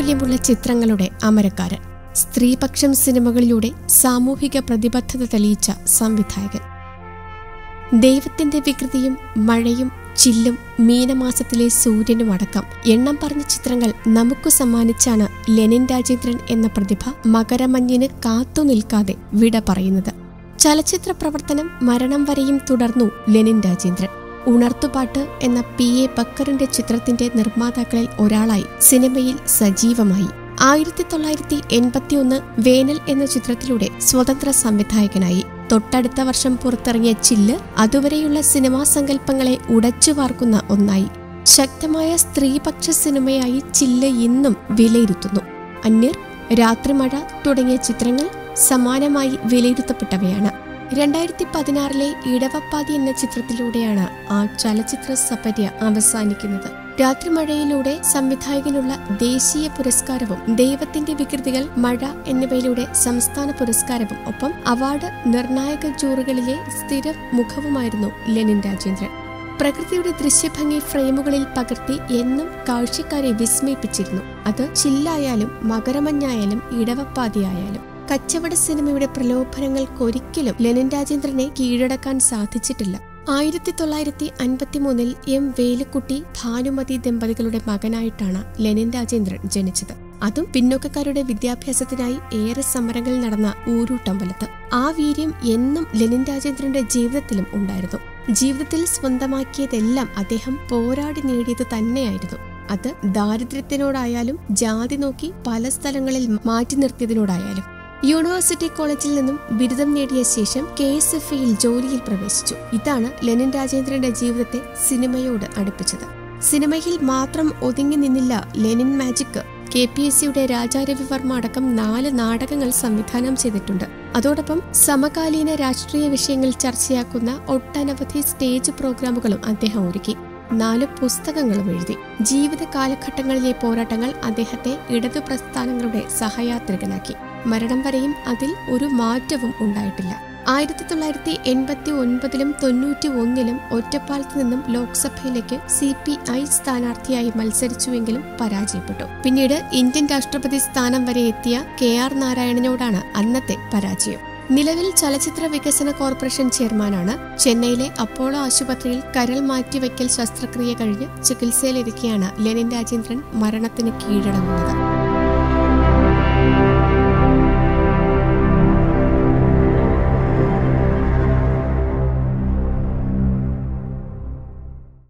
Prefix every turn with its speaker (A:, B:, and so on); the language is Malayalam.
A: മൂല്യമുള്ള ചിത്രങ്ങളുടെ അമരക്കാരൻ, സ്ത്രീപക്ഷം സിനിമകളിലൂടെ സാമൂഹിക പ്രതിബദ്ധത തെളിയിച്ച സംവിധായകൻ. ദൈവത്തിന്റെ വികൃതിയും മഴയും ചില്ലും മീനമാസത്തിലെ സൂര്യനും അടക്കം എണ്ണം പറഞ്ഞ ചിത്രങ്ങൾ നമുക്ക് സമ്മാനിച്ചാണ് ലെനിൻ രാജേന്ദ്രൻ എന്ന പ്രതിഭ മകരമഞ്ഞിന് കാത്തു നിൽക്കാതെ വിട പറയുന്നത്. ചലച്ചിത്ര പ്രവർത്തനം മരണം വരെയും തുടർന്നു ലെനിൻ രാജേന്ദ്രൻ. ഉണർത്തുപാട്ട് എന്ന P.A. ബക്കറിന്റെ ചിത്രത്തിന്റെ നിർമ്മാതാക്കളിൽ ഒരാളായി സിനിമയിൽ സജീവമായി. 1981 വേനൽ എന്ന ചിത്രത്തിലൂടെ സ്വതന്ത്ര സംവിധായകനായി. തൊട്ടടുത്ത വർഷം പുറത്തിറങ്ങിയ ചില്ല് അതുവരെയുള്ള സിനിമാ സങ്കല്പങ്ങളെ ഉടച്ചു വാർക്കുന്ന ഒന്നായി. ശക്തമായ സ്ത്രീപക്ഷ സിനിമയായി ചില്ല് ഇന്നും വിലയിരുത്തുന്നു. അന്യർ, രാത്രിമഴ തുടങ്ങിയ ചിത്രങ്ങൾ സമാനമായി വിലയിരുത്തപ്പെട്ടവയാണ്. 2016 ഇടവപ്പാതി എന്ന ചിത്രത്തിലൂടെയാണ് ആ ചലച്ചിത്ര സപര്യ അവസാനിക്കുന്നത്. രാത്രിമഴയിലൂടെ സംവിധായകനുള്ള ദേശീയ പുരസ്കാരവും ദൈവത്തിന്റെ വികൃതികൾ, മഴ എന്നിവയിലൂടെ സംസ്ഥാന പുരസ്കാരവും ഒപ്പം അവാർഡ് നിർണായക ജൂറികളിലെ സ്ഥിര മുഖവുമായിരുന്നു ലെനിൻ രാജേന്ദ്രൻ. പ്രകൃതിയുടെ ദൃശ്യഭംഗി ഫ്രെയിമുകളിൽ പകർത്തി എന്നും കാഴ്ചക്കാരെ വിസ്മയിപ്പിച്ചിരുന്നു. അത് ചില്ലായാലും മകരമഞ്ഞായാലും ഇടവപ്പാതിയായാലും. കച്ചവട സിനിമയുടെ പ്രലോഭനങ്ങൾക്കൊരിക്കലും ലെനിൻ രാജേന്ദ്രനെ കീഴടക്കാൻ സാധിച്ചിട്ടില്ല. 1953 M. വേലുക്കുട്ടി ഭാനുമതി ദമ്പതികളുടെ മകനായിട്ടാണ് ലെനിൻ രാജേന്ദ്രൻ ജനിച്ചത്. അതും പിന്നോക്കക്കാരുടെ വിദ്യാഭ്യാസത്തിനായി ഏറെ സമരങ്ങൾ നടന്ന ഊരൂട്ടമ്പലത്ത്. ആ വീര്യം എന്നും ലെനിൻ രാജേന്ദ്രന്റെ ജീവിതത്തിലും ഉണ്ടായിരുന്നു. ജീവിതത്തിൽ സ്വന്തമാക്കിയതെല്ലാം അദ്ദേഹം പോരാടി നേടിയത് തന്നെയായിരുന്നു. അത് ദാരിദ്ര്യത്തിനോടായാലും ജാതി നോക്കി പല സ്ഥലങ്ങളിൽ മാറ്റി നിർത്തിയതിനോടായാലും. യൂണിവേഴ്സിറ്റി കോളേജിൽ നിന്നും ബിരുദം നേടിയ ശേഷം KSFയിൽ ജോലിയിൽ പ്രവേശിച്ചു. ഇതാണ് ലെനിൻ രാജേന്ദ്രന്റെ ജീവിതത്തെ സിനിമയോട് അടുപ്പിച്ചത്. സിനിമയിൽ മാത്രം ഒതുങ്ങി നിന്നില്ല ലെനിൻ മാജിക്. KPSCയുടെ രാജാരവിവർമ്മ അടക്കം 4 നാടകങ്ങൾ സംവിധാനം ചെയ്തിട്ടുണ്ട്. അതോടൊപ്പം സമകാലീന രാഷ്ട്രീയ വിഷയങ്ങൾ ചർച്ചയാക്കുന്ന ഒട്ടനവധി സ്റ്റേജ് പ്രോഗ്രാമുകളും അദ്ദേഹം ഒരുക്കി. 4 പുസ്തകങ്ങളും എഴുതി. ജീവിത കാലഘട്ടങ്ങളിലെ പോരാട്ടങ്ങൾ അദ്ദേഹത്തെ ഇടതു പ്രസ്ഥാനങ്ങളുടെ സഹയാത്രികനാക്കി. മരണം വരെയും അതിൽ ഒരു മാറ്റവും ഉണ്ടായിട്ടില്ല. 1989 91 ഒറ്റപ്പാലത്ത് നിന്നും ലോക്സഭയിലേക്ക് CPI സ്ഥാനാർത്ഥിയായി മത്സരിച്ചുവെങ്കിലും പരാജയപ്പെട്ടു. പിന്നീട് ഇന്ത്യൻ രാഷ്ട്രപതി സ്ഥാനം വരെ എത്തിയ KR നാരായണനോടാണ് അന്നത്തെ പരാജയം. നിലവിൽ ചലച്ചിത്ര വികസന കോർപ്പറേഷൻ ചെയർമാനാണ്. ചെന്നൈയിലെ അപ്പോളോ ആശുപത്രിയിൽ കരൾ മാറ്റിവെക്കൽ ശസ്ത്രക്രിയ കഴിഞ്ഞ് ചികിത്സയിലിരിക്കെയാണ് ലെനിൻ രാജേന്ദ്രൻ മരണത്തിന് കീഴടങ്ങുന്നത്.